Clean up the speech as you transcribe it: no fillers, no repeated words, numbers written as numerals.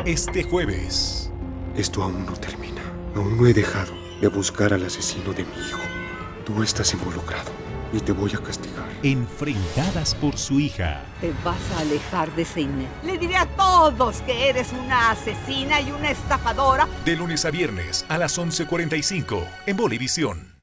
este jueves. Esto aún no termina. Aún no he dejado de buscar al asesino de mi hijo. Tú estás involucrado y te voy a castigar. Enfrentadas por su hija. Te vas a alejar de Zeynep. Le diré a todos que eres una asesina y una estafadora. De lunes a viernes a las 11:45 en Bolivisión.